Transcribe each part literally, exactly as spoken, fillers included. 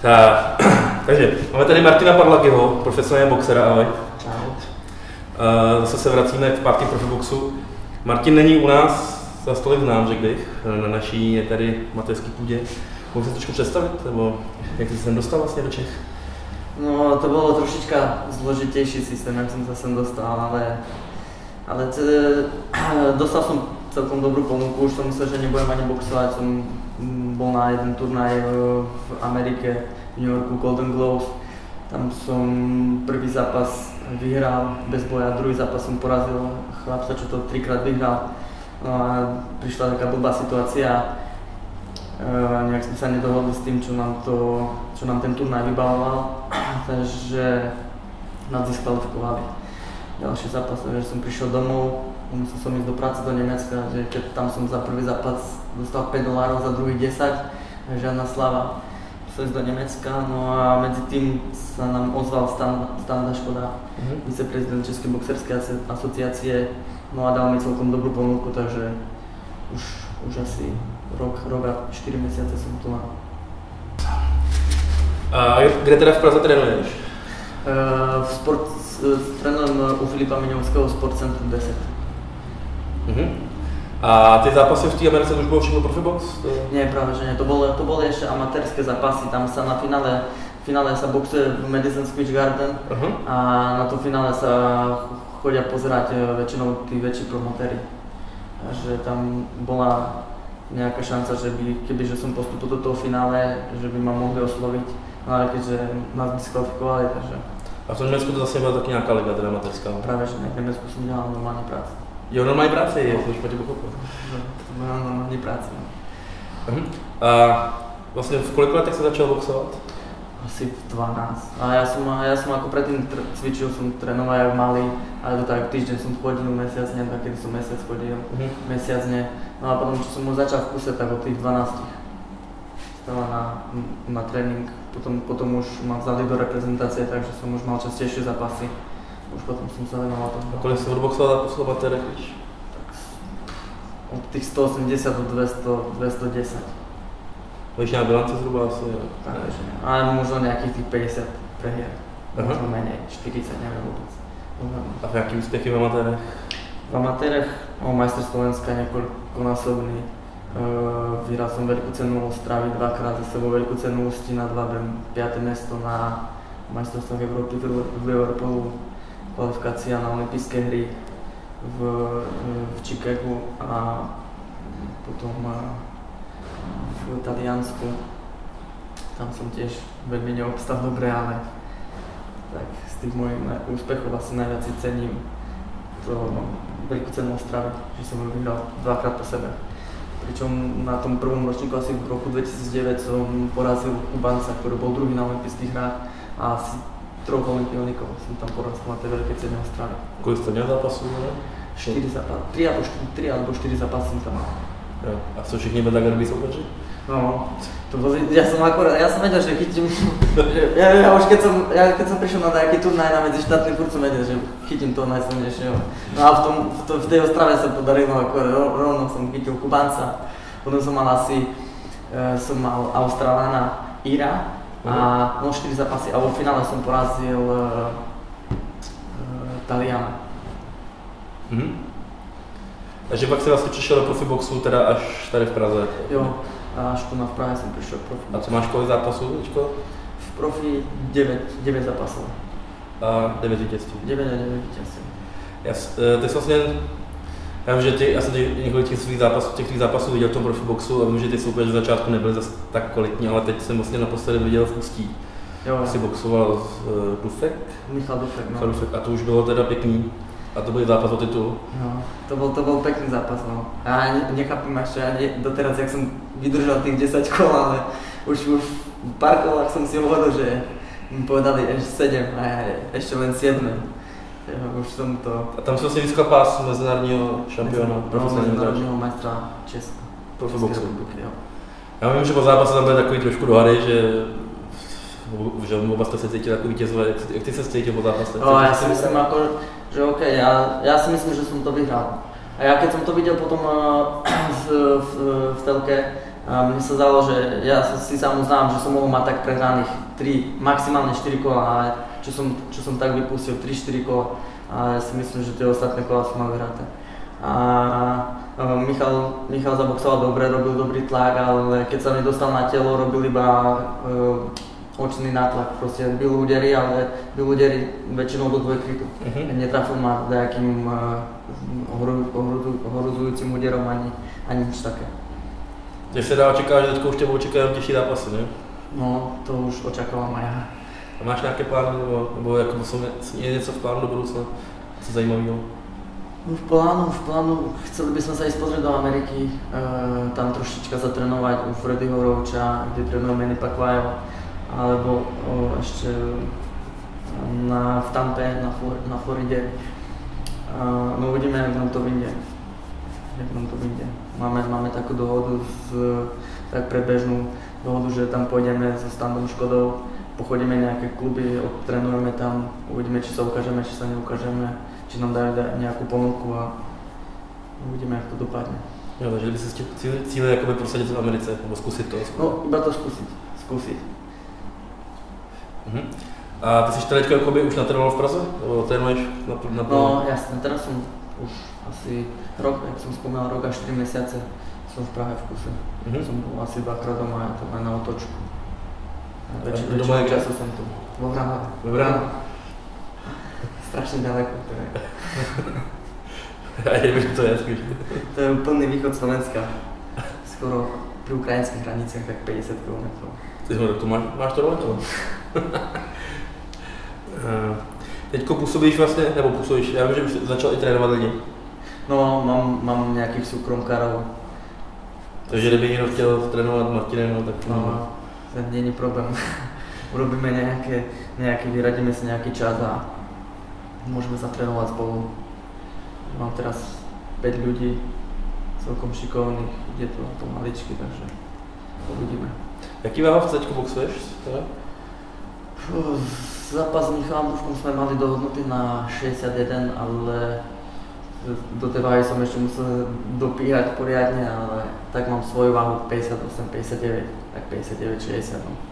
Tak, takže máme tady Martina Parlagyho, profesionálního boxera, ahoj. Ahoj. Uh, zase se vracíme k pátky profiboxu. Martin není u nás za stolik znám, řekl bych, na naší tady mateřské půdě. Mohl se trošku představit, nebo jak jsi se sem dostal vlastně do Čech? No, to bylo trošička zložitější systém, jak jsem se sem dostal, ale, ale t, dostal jsem celkom dobrou ponuku, už jsem myslel, že nebudem ani boxovat, jsem bol na jeden turnaj v Amerike, v New Yorku, Golden Gloves. Tam som prvý zápas vyhral bez boja, druhý zápas som porazil chlapca, čo to trikrát vyhral. No a prišla taká blbá situácia, e, nejak sme sa nedohodli s tým, čo nám, to, čo nám ten turnaj vybavoval, takže nás diskvalifikovali. Ďalší zápas, takže som prišiel domov, musel som ísť do práce do Nemecka, že keď tam som za prvý zápas dostal päť dolárov, za druhý desať, žiadna slava. Musel ísť do Nemecka, no a medzi tým sa nám ozval Stan, Standa Škoda, mm-hmm. viceprezident Českej boxerskej asociácie, no a dal mi celkom dobrú ponuku, takže už, už asi rok, rok a štyri mesiace som tu na. A kde teda v Praze trénuješ? Uh, v sport, uh, trénujem u Filipa Miňovského v Sportcentru deset. Mm-hmm. A ty zápasy v té Americe už bylo všechno profibox? Nie, práve že nie. To boli, to boli ešte amatérske zápasy. Tam sa na finále, finále sa boxuje v Madison Square Garden uh-huh. a na to finále sa chodia pozerať väčšinou tí väčší promotéri. Takže tam bola nejaká šanca, že by, kebyže som postupil do toho finále, že by ma mohli osloviť. No ale keďže nás diskvalifikovali, takže... A v tom Německu to zase byla taky nějaká liga, teda amatérská? Práve že ne, v Německu som dělal normálne práci. Jo, normální práce je, to špatně pochopil. To byla normální práce. Uh-huh. A vlastně v kolik letech se začal boxovat? Asi v dvanásť. A ja som, ja som ako predtým tr- cvičil, som trénoval jak malý, ale to tak týždeň som chodil, mesiac ne, takedy som mesiac chodil, uh-huh. mesiac ne. No a potom, čo som už začal v kuse, tak od tých dvanástich stala na, na tréning. Potom, potom už ma vzali do reprezentácie, takže som už mal častejšie zápasy. Už potom som sa venoval tomu. A kolik si odboxoval po amatérech, víš? Tak od tých sto osemdesiat do dvesto, dvestodesať. Víš nějaká bilance zhruba asi? Takže ne. Ale možno nejakých tých päťdesiat prehier. Možno menej, štyridsať, neviem vôbec. A v jaký úspěchy v amatérech? V amatérech, o majster Slovenska niekoľkonásobný. Uh, vyhral som veľkú cenu Ostravy dvakrát za sebou, veľkú cenu Ústí nad Labem, piate miesto na majstrovstvách Európy v Liverpoolu, kvalifikácia na olympijské hry v, v Chicagu a potom uh, v Taliansku. Tam som tiež veľmi neobstal dobre, ale tak z tých mojich úspechov asi najviac si cením to veľkú cenu Ostravy, že som ju vyhral dvakrát po sebe. Pričom na tom prvom ročníku asi v roku dvetisícdeväť som porazil Kubanca, ktorý bol druhý na olympijských hrách a asi troch olympionikov som tam porazil na tej veľkej cene Ostravy. Kolik jste měl zápasů? štyri zápasy, tri alebo štyri zápasy som tam mal. Jo. A co všichni byli tak dobrý soupeři? No, to bol, ja som akorát, ja som vedel, že chytím, že ja, ja už keď som, ja keď som prišiel na nejaký turnaj na medzištátny, furt som vedel, že chytím toho najsilnejšieho. No a v, tom, v, to, v tej Ostrave sa podarilo, ako rovno som chytil Kubanca, potom som mal asi, e, som mal Australána Ira a no štyri zápasy a vo finále som porazil e, e, Taliana. Mhm. Takže pak si vlastně přišel do profiboxu teda až tady v Praze? Jo. A až tu na v Prahe som prišiel v profi. A co máš kolik zápasů, Ičko? V profi deväť zápasov. A devět vítězství? deväť a deväť vítězství. Ty jsi vlastně, já vím, že ty, já jsem těch, několik těch svých zápasů, těch zápasů viděl v tom profiboxu a vím, že ty soupeři z začátku nebyly zase tak kvalitní, ale teď jsem vlastně naposledy viděl v Ústí. Jo, jo. Jsi boxoval s uh, Dufek? Michal Dufek, no. Michal Dufek, a to už bylo teda pěkný. A to byl zápas o titul? No, to bol, to bol pekný zápas, no. Ja ne, nechápem ešte ani doteraz, jak som vydržal tých desať kol, ale už, už v pár kolách som si hovoril, že mi povedali ešte sedem a ja ešte len siedme. Už som to... A tam si vlastně získal pás mezinárodního šampiona? No, mezinárodního majstra Česka. Profiboxu. Já vím, že po zápase tam byly takový trošku dohady, že že oba jste se cítili jako vítězové. Jak ty se cítil po zápase? No, ja si myslím ako, že OK, ja, ja si myslím, že som to vyhral. A ja keď som to videl potom uh, v, v, v telke, A mne sa zdalo, že ja si sám uznám, že som mohol mať tak prehraných tri, maximálne štyri kola, ale čo som, čo som tak vypustil tri štyri kola. A ja si myslím, že tie ostatné kola som mal vyhraté. A Michal, Michal zaboxoval dobre, robil dobrý tlak, ale keď sa mi dostal na telo, robil iba uh, očný nátlak. Proste byl údery, ale byl údery väčšinou do dvojkrytu. Uh-huh. Netrafil ma nejakým uh, ohrozujúcim úderom ani, ani nič také. Takže se dá očekávat, že teď už tebou čekají těžší zápasy, ne? No, to už očekávám aj já. A máš nějaké plány, nebo, nebo jako je něco v plánu do budoucna, co zajímavého? V plánu, v plánu, chceli by sme sa ísť pozrieť do Ameriky, e, tam trošička zatrénovať u Freddyho Roacha, kde trénuje Manny Pacquiao, alebo o, ešte na, v Tampe, na, Flor, na Floride. E, no uvidíme, jak nám to vyjde. Jak nám to vyjde. Máme, máme takú dohodu, z, tak predbežnú dohodu, že tam pôjdeme so Standom Škodou, pochodíme nejaké kluby, odtrénujeme tam, uvidíme, či sa ukážeme, či sa neukážeme, či nám dajú nejakú ponuku a uvidíme, jak to dopadne. Jo, takže by si cíle jakoby prosadit v Americe, nebo zkusit to? Zkusit. No, iba to zkusit, zkusit. Uh-huh. A ty jsi teďka jakoby už natrénoval v Praze? Nebo trénuješ na, na No, jasne, teraz som už asi rok, jak som spomínal, rok až štyri mesiace som v Prahe v kuse. Uh-huh. Som bol asi dvakrát doma, to aj na otočku. Väčšinu času som tu, vo Vránove. Vo Vránove? Strašne ďaleko to je. A neviem, to je skúš. To je úplný východ Slovenska. Skoro pri ukrajinských hraniciach, tak päťdesiat kilometrov. Ty tu máš, máš to rovno? Teďko působíš vlastně, nebo působíš, já vím, že už začal i trénovat lidi. No, mám, mám nějakých soukromkárov. Takže kdyby někdo chtěl trénovat Martinem, no tak... No, to není problém. Urobíme nějaké, nějaké, vyradíme si nějaký čas a môžeme sa trénovať spolu. Mám teraz päť ľudí, celkom šikovných, ide to pomaličky, takže uvidíme. Jaký váhovce teďko boxuješ? Zápas s Michalom Dúfkom sme mali dohodnutý na šesťdesiatjeden, ale do tej váhy som ešte musel dopíhať poriadne, ale tak mám svoju váhu päťdesiatosem päťdesiatdeväť, tak päťdesiatdeväť šesťdesiat. No.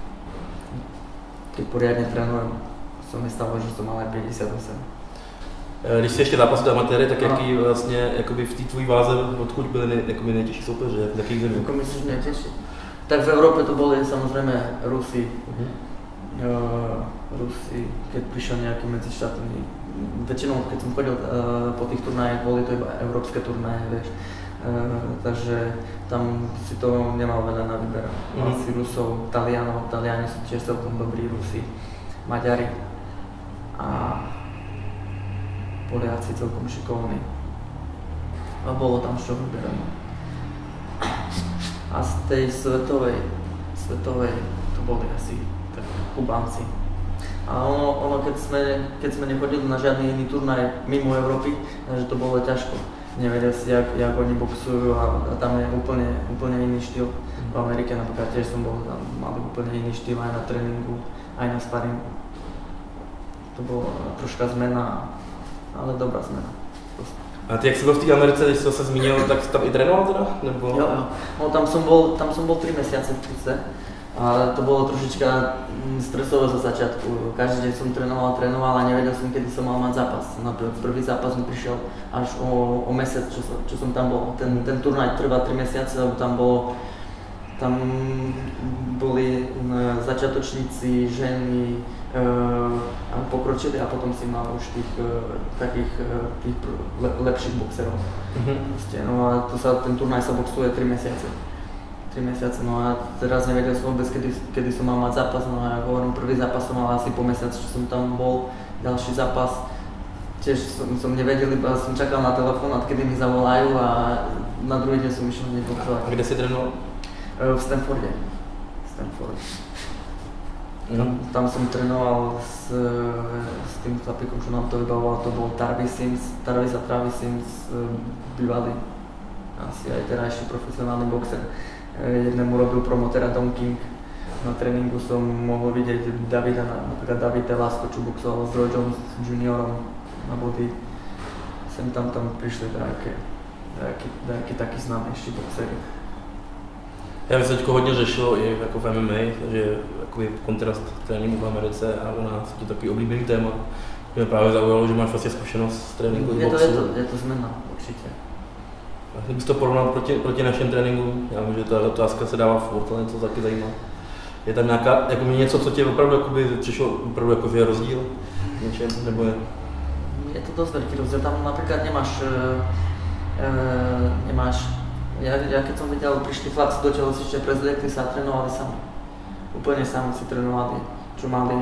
Keď poriadne trénujem, som mi stalo, že som mal aj päťdesiatosem. Když jsi ještě zápasil amatéry, tak no. Jaký vlastně jakoby v té tvojí váze, odkud byly nej, nejtěžší soupeři, jak, jakých zemí? Ako myslíš nejtěžší? Tak v Európe to boli samozrejme Rusi. Uh-huh. Uh, Rusi, keď prišiel nejaký medzištátny, väčšinou keď som chodil uh, po tých turnajách, boli to iba európske turnaje, vieš. Uh, takže tam si to nemal veľa na výber. Mal uh-huh. si Rusov, Talianov, Taliani sú tiež celkom dobrí, Rusi. Maďari a Poliaci celkom šikovní. A bolo tam z čoho vyberať. A z tej svetovej, svetovej to boli asi tak Kubánci. A ono, ono keď, sme, keď sme nechodili na žiadny iný turnaj mimo Európy, takže to bolo ťažko. Nevedel si, jak, jak oni boxujú a, a tam je úplne, úplne iný štýl. V Amerike napríklad tiež som bol, tam mali úplne iný štýl aj na tréningu, aj na sparingu. To bola troška zmena, ale dobrá zmena. A ty jak jsi byl v té Americe, když jsi se zmínil, tak tam i trénoval teda? Nebo? Jo, jo. No, tam som bol, tam som bol tri mesiace v kuse. A to bolo trošička stresové za začiatku. Každý deň som trénoval, trénoval a nevedel som, kedy som mal mať zápas. Napríklad prvý zápas mi prišiel až o, o mesiac, čo, čo som tam bol. Ten, ten turnaj trvá tri mesiace, lebo tam bolo, tam boli začiatočníci, ženy, a pokročili a potom si mal už tých takých tých le, lepších boxerov. Mm-hmm. No a to sa, ten turnaj sa boxuje tri mesiace. tri mesiace, no a teraz nevedel som vôbec, kedy, kedy som mal mať zápas, no a ja hovorím, prvý zápas som mal asi po mesiac, čo som tam bol, ďalší zápas. Tiež som, som nevedel, iba som čakal na telefón, kedy mi zavolajú a na druhý deň som išiel hneď boxovať. A kde si trénoval? V Stanforde. Stanford. Tam, tam som trénoval s, s tým chlapíkom, čo nám to vybavoval, to bol Tarvis Sims, Tarvis a Travis Sims, bývalý, asi aj terajší profesionálny boxer. Jednému robil promotera Don King, na tréningu som mohol vidieť Davida, napríklad David Telasco, čo boxoval s Roy Jones juniorom na body. Sem tam tam prišli nejaké, nejaké, nejaké takí známejší boxery. Já myslím, že to hodně řešilo i jako v M M A, takže jakoby kontrast tréninku v Americe a u nás je to takový oblíbený téma. Mě právě zaujalo, že máš vlastně zkušenost z tréninku je to, je to, je to změna, určitě. Kdybych to porovnal proti, proti našem tréninku, já vím, že ta otázka se dává furt, ale to taky zajímá. Je tam nějaká, jako něco, co tě opravdu jakoby, přišlo opravdu jako je rozdíl? Něčem, nebo je? Je to dost velký rozdíl, tam například nemáš, e, nemáš, já, já keď som videl, prišli chlapci do telocvične, prezliekli sa a trénovali sami. Úplne sami si trénovali, čo mali,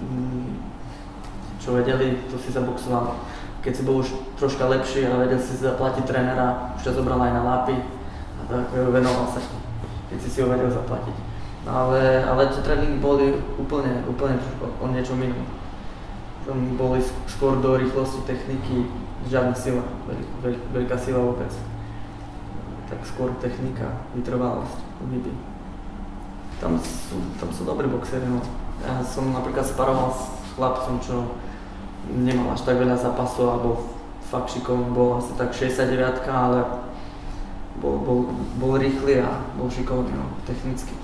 čo vedeli, to si zaboxovali. Keď si bol už troška lepší a vedel si zaplatiť trénera, už ťa zobral aj na lápy a tak venoval sa, keď si si ho vedel zaplatiť. Ale, ale tie tréningy boli úplne, úplne o niečom inom. Tam boli skôr do rýchlosti, techniky, žiadna sila, veľ, veľká sila vôbec. Tak skôr technika, vytrvalosť, výby. Tam sú, tam sú dobrí boxery, no. Ja som napríklad sparoval s chlapcom, čo nemal až tak veľa zápasov, alebo fakt šikovný, bol asi tak šesťdesiatdeväť, ale bol, bol, bol rýchly a bol šikovný, no, technicky.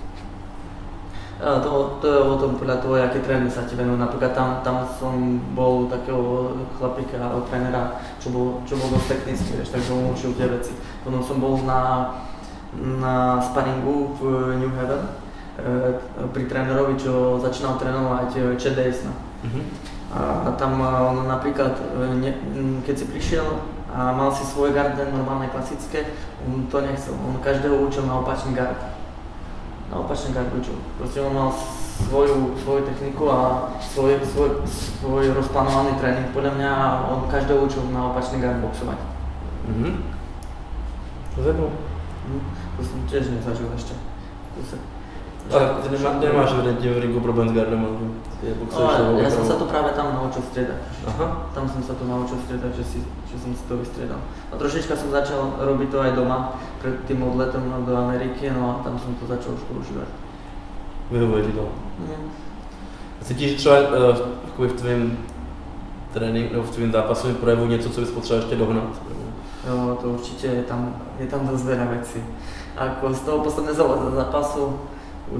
To, to je o tom podľa toho, aký tréning sa ti venujú. Napríklad tam, tam som bol takého chlapíka, trénera, čo bol, čo bol dosť technický, vieš, takže on učil tie veci. Potom som bol na, na sparingu v New Haven e, pri trénerovi, čo začínal trénovať Chad Daysona. Mm-hmm. A tam on napríklad, ne, keď si prišiel a mal si svoje garde normálne klasické, on to nechcel, on každého učil na opačný gard. Na opačný gard učil. Proste on mal svoju, svoju techniku a svoj, svoj, svoj rozplánovaný tréning. Podľa mňa on každého učil na opačný gard boxovať. Mhm. To zajímavé. Mhm. To som tiež nezažil ešte. Ale ty nemá, nemáš evidentne v ringu problém s gardom, je boxuješ no, ja som sa to práve tam naučil striedať. Aha. Tam som sa to naučil striedať, že, si, že som si to vystriedal. A trošička som začal robiť to aj doma, pred tým odletom do Ameriky, no a tam som to začal už používať. Vyhovuje ti to? Mm. Cítíš třeba uh, v tvém tréninku, nebo v tvém zápasovém projevu něco, co bys potřeboval ještě dohnat? Jo, to určite je tam, je tam dosť veľa vecí. Ako z toho posledného zápasu už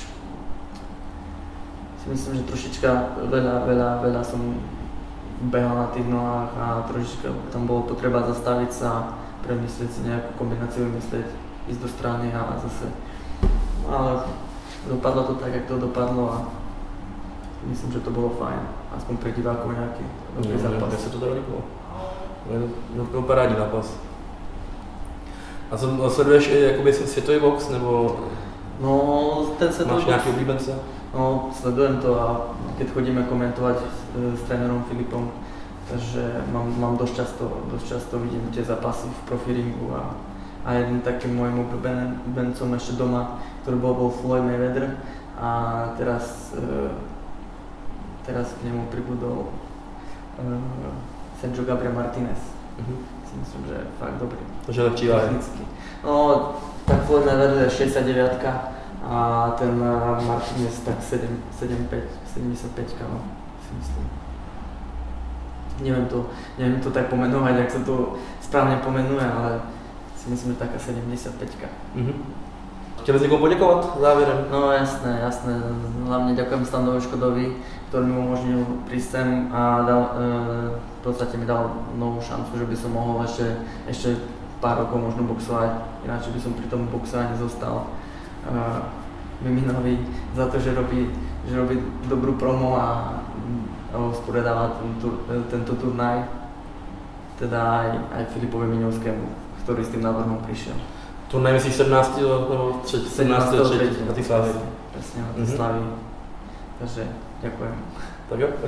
si myslím, že trošička veľa, veľa, veľa som behal na tých nohách a trošička tam bolo potreba zastaviť sa, premyslieť si nejakú kombináciu, vymyslieť, ísť do strany a zase. Ale dopadlo to tak, jak to dopadlo a myslím, že to bolo fajn. Aspoň pre divákov nejaký dobrý zápas. Jak se to teda líbilo? No, to byl parádní zápas. A co, sleduješ i jakoby světový box, nebo no, ten světový máš nějaký oblíbence? No, sledujem to a keď chodíme komentovať s trénerom Filipom, takže mám, mám dosť často, dosť často vidím tie zápasy v profiringu a, a jedným takým môjim obľúbencom ešte doma, ktorý bol, bol Floyd Mayweather a teraz, e, teraz k nemu pribudol e, Sergio Gabriel Martinez. Mm-hmm. Si myslím, že je fakt dobrý. Takže lepší technicky. No, tak Floyd Mayweather je šesťdesiatdeväť a ten Martinez tak sedemdesiatpäť, sedemdesiatpäť, no, si myslím. Neviem to, neviem to tak pomenovať, jak sa to správne pomenuje, ale si myslím, že taká sedemdesiatpäť. Mm-hmm. Chtěl bys někomu poděkovat závěrem? No jasné, jasné. Hlavne ďakujem Standovi Škodovi, ktorý mi umožnil prísť sem a dal, e, v podstate mi dal novú šancu, že by som mohol ešte, ešte pár rokov možno boxovať, ináč by som pri tom boxovaní zostal. Uh, Miminovi za to, že robí, že robí dobrú promo a, a usporiadáva tento, tento turnaj. Teda aj, aj Filipovi Miňovskému, ktorý s tým návrhom prišiel. Turnaj myslíš sedmnáctého nebo sedmnáctého třetího na té Slávy? Presne, na tej Slávy. Takže ďakujem. Tak jo.